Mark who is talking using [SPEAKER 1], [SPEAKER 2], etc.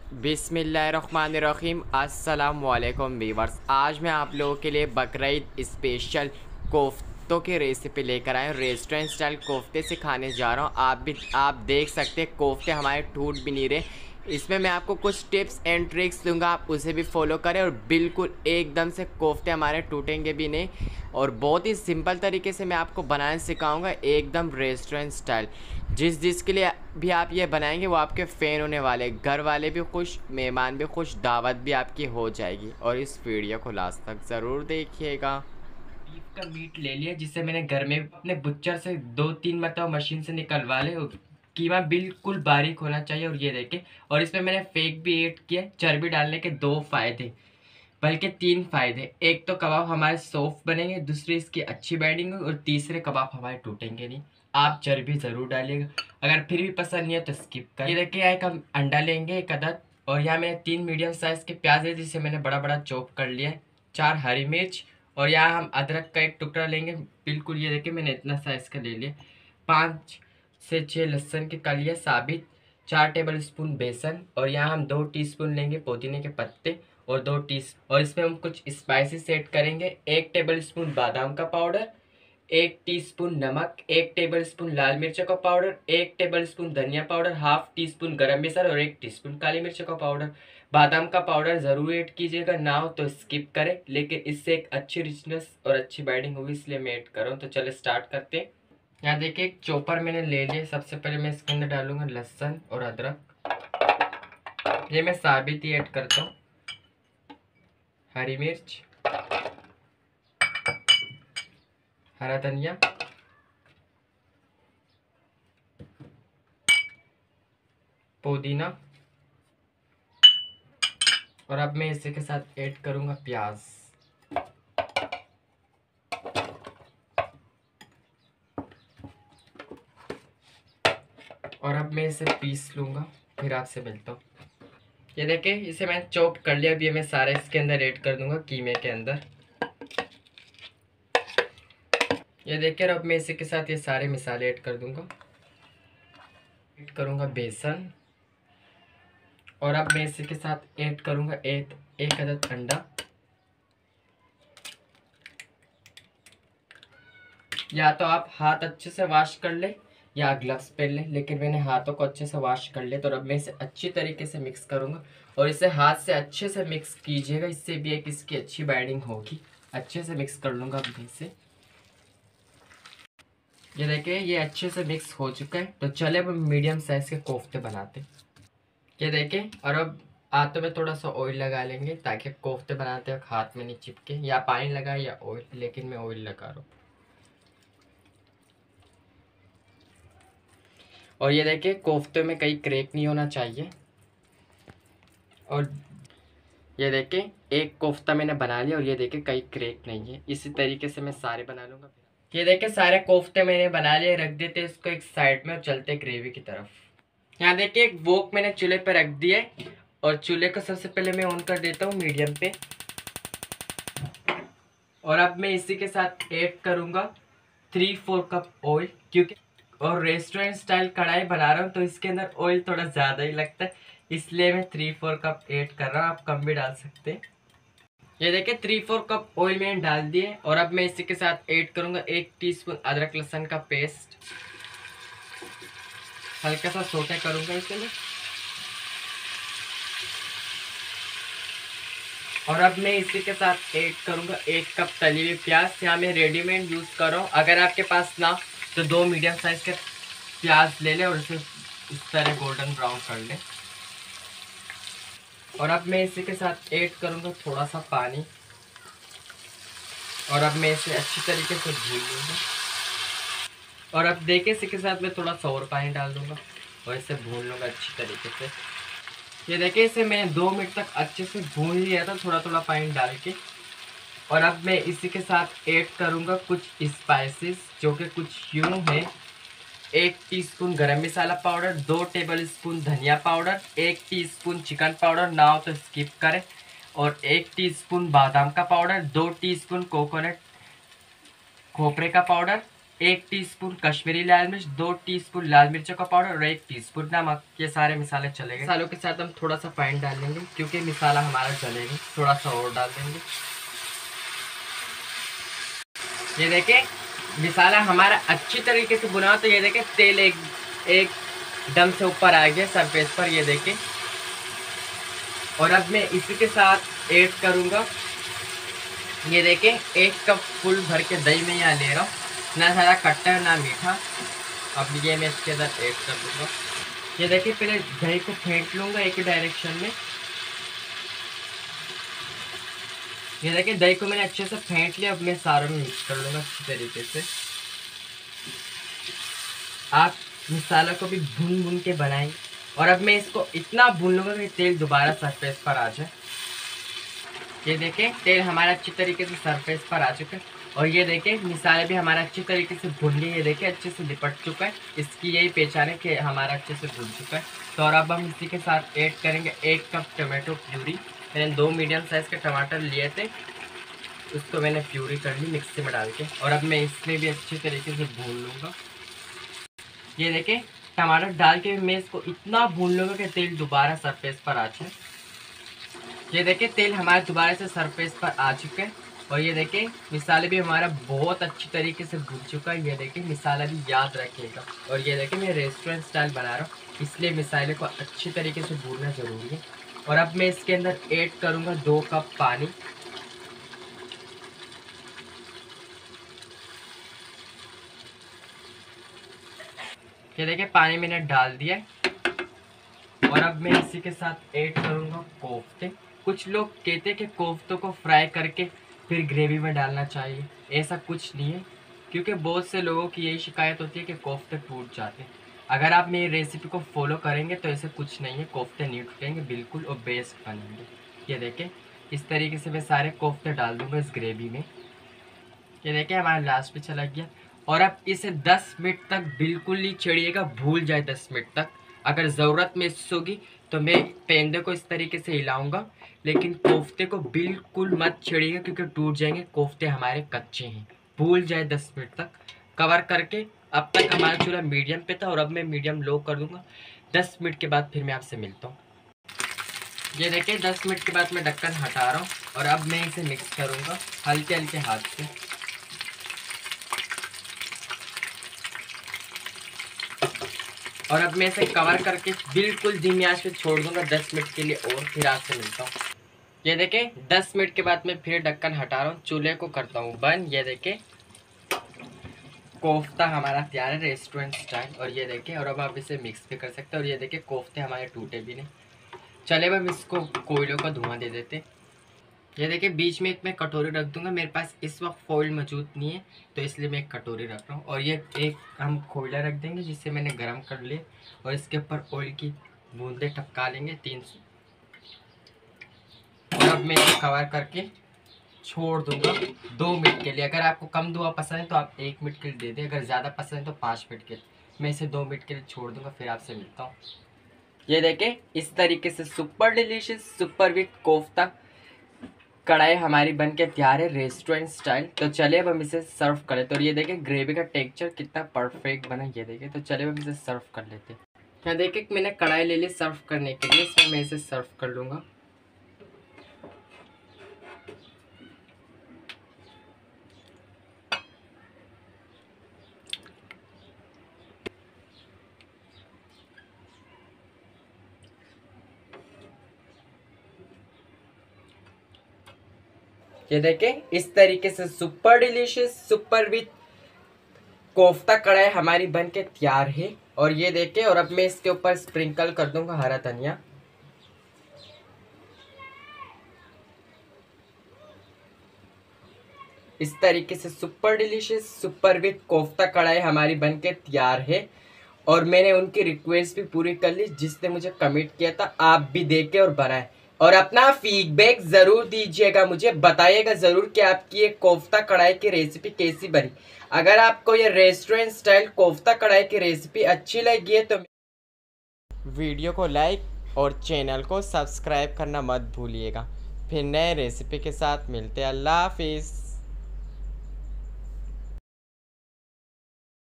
[SPEAKER 1] बिस्मिल्लाहिर्रहमानिर्रहीम अस्सलाम वालेकुम वीवर्स। आज मैं आप लोगों के लिए बकरीद स्पेशल कोफ्तों की रेसिपी लेकर आया हूँ। रेस्टोरेंट स्टाइल कोफ्ते से खाने जा रहा हूँ। आप देख सकते हैं कोफ्ते हमारे टूट भी नहीं रहे। इसमें मैं आपको कुछ टिप्स एंड ट्रिक्स दूंगा, आप उसे भी फॉलो करें और बिल्कुल एकदम से कोफ्ते हमारे टूटेंगे भी नहीं। और बहुत ही सिंपल तरीके से मैं आपको बनाना सिखाऊंगा, एकदम रेस्टोरेंट स्टाइल। जिसके लिए भी आप ये बनाएंगे वो आपके फ़ैन होने वाले, घर वाले भी खुश, मेहमान भी खुश, दावत भी आपकी हो जाएगी। और इस वीडियो को लास्ट तक ज़रूर देखिएगा। बीफ का मीट ले लिया जिसे मैंने घर में अपने बुच्चर से 2-3 मरतबा मशीन से निकलवा ले। कीमा बिल्कुल बारीक होना चाहिए और ये देखे। और इसमें मैंने फेक भी ऐड किया। चर्बी डालने के दो फ़ायदे, बल्कि 3 फ़ायदे। एक तो कबाब हमारे सॉफ्ट बनेंगे, दूसरी इसकी अच्छी बाइंडिंग और तीसरे कबाब हमारे टूटेंगे नहीं। आप चर्बी ज़रूर डालिएगा, अगर फिर भी पसंद नहीं है तो स्किप कर। ये देखिए, एक हम अंडा लेंगे, एक अदद। और यहाँ मैंने 3 मीडियम साइज़ के प्याज है जिसे मैंने बड़ा बड़ा चॉप कर लिया है। 4 हरी मिर्च। और यहाँ हम अदरक का एक टुकड़ा लेंगे, बिल्कुल ये देखिए मैंने इतना साइज़ का ले लिया। 5 से 6 लहसुन की कलियाँ साबित। 4 टेबल स्पून बेसन। और यहाँ हम 2 टीस्पून लेंगे पुदीने के पत्ते और 2 टी। और इसमें हम कुछ स्पाइसेस ऐड करेंगे। 1 टेबल स्पून बादाम का पाउडर, 1 टीस्पून नमक, 1 टेबल स्पून लाल मिर्च का पाउडर, 1 टेबल स्पून धनिया powder, half tea spoon garam masala और 1 टीस्पून काली मिर्च का पाउडर। बादाम का पाउडर ज़रूर ऐड कीजिएगा, ना हो तो स्किप करें, लेकिन इससे एक अच्छी रिचनेस और अच्छी बाइंडिंग होगी इसलिए मैं ऐड कर रहा हूँ। तो चले स्टार्ट करते हैं। यहाँ देखिए एक चॉपर मैंने ले लिया। सबसे पहले मैं इसके अंदर डालूंगा लहसुन और अदरक, ये मैं साबित ही ऐड करता हूँ। हरी मिर्च, हरा धनिया, पुदीना। और अब मैं इसी के साथ ऐड करूंगा प्याज। और अब मैं इसे पीस लूंगा, फिर आपसे मिलता हूँ। ये देखिए इसे मैंने चॉप कर लिया। अभी मैं सारे इसके अंदर ऐड कर दूंगा, कीमे के अंदर। ये देखिए, अब मैं इसी के साथ ये सारे मसाले ऐड कर दूंगा। ऐड करूंगा बेसन। और अब मैं इसी के साथ ऐड करूंगा एक अदद अंडा। या तो आप हाथ अच्छे से वॉश कर ले या ग्लव्स पहन ले, लेकिन मैंने हाथों को अच्छे से वॉश कर लिया। तो अब मैं इसे अच्छी तरीके से मिक्स करूंगा। और इसे हाथ से अच्छे से मिक्स कीजिएगा, इससे भी एक इसकी अच्छी बाइंडिंग होगी। अच्छे से मिक्स कर लूंगा अब इसे। ये देखिए ये अच्छे से मिक्स हो चुका है। तो चले अब मीडियम साइज के कोफ्ते बनाते। ये देखिए, और अब हाथों में थोड़ा सा ऑयल लगा लेंगे ताकि कोफ्ते बनाते वक्त हाथ में नहीं चिपके। या पानी लगाए या ऑयल, लेकिन मैं ऑयल लगा रहा हूँ। और ये देखिए कोफ्ते में कहीं क्रैक नहीं होना चाहिए। और ये देखिए एक कोफ्ता मैंने बना लिया और ये देखिए कहीं क्रैक नहीं है। इसी तरीके से मैं सारे बना लूँगा। ये देखिए सारे कोफ्ते मैंने बना लिए। रख देते इसको एक साइड में और चलते ग्रेवी की तरफ। यहाँ देखिए एक वोक मैंने चूल्हे पर रख दिया। और चूल्हे को सबसे पहले मैं ऑन कर देता हूँ मीडियम पे। और अब मैं इसी के साथ ऐड करूँगा 3-4 कप ऑयल, क्योंकि और रेस्टोरेंट स्टाइल कढ़ाई बना रहा हूँ तो इसके अंदर ऑयल थोड़ा ज़्यादा ही लगता है, इसलिए मैं 3-4 कप ऐड कर रहा हूँ। आप कम भी डाल सकते हैं। ये देखिए 3-4 कप ऑयल मैंने डाल दिए। और अब मैं इसी के साथ ऐड करूँगा 1 टीस्पून अदरक लहसुन का पेस्ट। हल्का सा सोटे करूँगा इसे मैं। और अब मैं इसी के साथ ऐड करूँगा 1 कप तली हुई प्याज। यहाँ मैं रेडीमेड यूज़ कर रहा हूँ, अगर आपके पास ना तो 2 मीडियम साइज़ के प्याज ले लें और इसे इस तरह गोल्डन ब्राउन कर लें। और अब मैं इसी के साथ ऐड करूँगा थोड़ा सा पानी। और अब मैं इसे अच्छी तरीके से भून लूँगा। और अब देखिए इसी के साथ मैं थोड़ा सा और पानी डाल दूँगा और इसे भून लूँगा अच्छी तरीके से। ये देखिए इसे मैंने 2 मिनट तक अच्छे से भून लिया था, थोड़ा थोड़ा पानी डाल के। और अब मैं इसी के साथ ऐड करूँगा कुछ स्पाइसेस, जो कि कुछ यूँ है। 1 teaspoon garam masala powder, 2 table spoon धनिया पाउडर, 1 टीस्पून चिकन पाउडर, ना हो तो स्किप करें। और 1 टीस्पून बादाम का पाउडर, 2 टीस्पून कोकोनट खोपरे का पाउडर, 1 टीस्पून कश्मीरी लाल मिर्च, 2 टीस्पून लाल मिर्चों का पाउडर और 1 टीस्पून नमक। ये सारे मसाले चलेंगे। मसालों के साथ हम थोड़ा सा पानी डाल देंगे क्योंकि मसाला हमारा जलेगा, थोड़ा सा और डाल देंगे। ये देखें मसाला हमारा अच्छी तरीके से भुना, तो ये देखें तेल एक दम से ऊपर आ गया सरफेस पर, ये देखें। और अब मैं इसी के साथ ऐड करूँगा, ये देखें 1 कप फुल भर के दही में यहाँ ले रहा हूँ, ना ज़्यादा खट्टा ना मीठा। अब ये मैं इसके अंदर ऐड कर दूँगा। ये देखिए पहले दही को फेंट लूँगा एक ही डायरेक्शन में। ये देखिए दही को मैंने अच्छे से फेंट लिया। अब मैं सारों में मिक्स कर लूँगा अच्छी तरीके से। आप मसाला को भी भून भून के बनाएं। और अब मैं इसको इतना भून लूँगा कि तेल दोबारा सरफेस पर आ जाए। ये देखें तेल हमारा अच्छी तरीके से सरफेस पर आ चुका है। और ये देखें मसाले भी हमारा अच्छी तरीके से भून लिए। ये देखें अच्छे से लिपट चुका है। इसकी यही पहचान है कि हमारा अच्छे से भून चुका है। तो और अब हम इसी के साथ ऐड करेंगे 1 कप टमाटो प्यूरी। मैंने 2 मीडियम साइज़ के टमाटर लिए थे, उसको मैंने प्यूरी कर ली मिक्सी में डाल के। और अब मैं इसमें भी अच्छी तरीके से भून लूँगा। ये देखें टमाटर डाल के मैं इसको इतना भून लूँगा कि तेल दोबारा सरफेस पर आ जाए। ये देखें तेल हमारे दोबारा से सरफेस पर आ चुका है। और ये देखें मसाले भी हमारा बहुत अच्छी तरीके से भून चुका है। ये देखें मसाला भी याद रखिएगा। और ये देखें मैं रेस्टोरेंट स्टाइल बना रहा हूँ, इसलिए मसाले को अच्छी तरीके से भूनना ज़रूरी है। और अब मैं इसके अंदर ऐड करूँगा 2 कप पानी। ये देखें पानी मैंने डाल दिया है। और अब मैं इसी के साथ ऐड करूँगा कोफ्ते। कुछ लोग कहते हैं कि कोफ्तों को फ्राई करके फिर ग्रेवी में डालना चाहिए। ऐसा कुछ नहीं है, क्योंकि बहुत से लोगों की यही शिकायत होती है कि कोफ्ते टूट जाते हैं। अगर आप मेरी रेसिपी को फॉलो करेंगे तो ऐसा कुछ नहीं है, कोफ्ते नहीं टूटेंगे बिल्कुल और बेस्ट बनेंगे। ये देखें इस तरीके से मैं सारे कोफ्ते डाल दूँगा इस ग्रेवी में। ये देखें हमारा लास्ट पे चला गया। और अब इसे 10 मिनट तक बिल्कुल नहीं छेड़िएगा, भूल जाए 10 मिनट तक। अगर ज़रूरत महसूस होगी तो मैं पेंदे को इस तरीके से हिलाऊंगा, लेकिन कोफ्ते को बिल्कुल मत छेड़िएगा क्योंकि टूट जाएंगे। कोफ्ते हमारे कच्चे हैं। भूल जाए 10 मिनट तक कवर करके। अब तक हमारा चूल्हा मीडियम पे था और अब मैं मीडियम लो कर दूंगा। 10 मिनट के बाद फिर मैं आपसे मिलता हूँ। ये देखिए 10 मिनट के बाद मैं ढक्कन हटा रहा हूँ और अब मैं इसे मिक्स करूँगा हल्के हल्के हाथ से। और अब मैं इसे कवर करके बिल्कुल धीमी आंच पे छोड़ दूंगा 10 मिनट के लिए और फिर आपसे मिलता हूँ। ये देखें 10 मिनट के बाद मैं फिर ढक्कन हटा रहा हूँ, चूल्हे को करता हूँ बंद। ये देखें कोफ्ता हमारा तैयार है रेस्टोरेंट स्टाइल। और ये देखें और अब आप इसे मिक्स भी कर सकते हैं। और ये देखें कोफ्ते हमारे टूटे भी नहीं। चले अब हम इसको कोयलों का धुआं दे देते। ये देखिए बीच में एक मैं कटोरी रख दूंगा। मेरे पास इस वक्त फॉइल मौजूद नहीं है तो इसलिए मैं एक कटोरी रख रहा हूँ। और ये एक हम कोयला रख देंगे जिससे मैंने गरम कर लिया। और इसके ऊपर ऑयल की बूंदे टपका लेंगे 300। और अब मैं इसे कवर करके छोड़ दूंगा 2 मिनट के लिए। अगर आपको कम धुआं पसंद है तो आप 1 मिनट के लिए दे दें, अगर ज़्यादा पसंद है तो 5 मिनट के लिए। मैं इसे 2 मिनट के लिए छोड़ दूंगा, फिर आपसे मिलता हूँ। ये देखें इस तरीके से super delicious super with kofta karahi हमारी बन के तैयार है रेस्टोरेंट स्टाइल। तो चलिए अब हम इसे सर्व करें। तो ये देखें ग्रेवी का टेक्सचर कितना परफेक्ट बना, ये देखें। तो चलिए हम इसे सर्व कर लेते हैं। यहाँ देखें मैंने कढ़ाई ले ली सर्व करने के लिए, इसमें मैं इसे सर्व कर लूँगा। ये देखें इस तरीके से super delicious super with kofta karahi हमारी बन के तैयार है। और ये देखें और अब मैं इसके ऊपर स्प्रिंकल कर दूंगा हरा धनिया। इस तरीके से super delicious super with kofta karahi हमारी बन के तैयार है। और मैंने उनकी रिक्वेस्ट भी पूरी कर ली जिसने मुझे कमिट किया था, आप भी देखें और बनाएं और अपना फीडबैक ज़रूर दीजिएगा। मुझे बताइएगा ज़रूर कि आपकी ये कोफ्ता कढ़ाई की रेसिपी कैसी बनी। अगर आपको ये रेस्टोरेंट स्टाइल कोफ्ता कढ़ाई की रेसिपी अच्छी लगी है तो वीडियो को लाइक और चैनल को सब्सक्राइब करना मत भूलिएगा। फिर नए रेसिपी के साथ मिलते हैं। अल्लाह हाफिज़।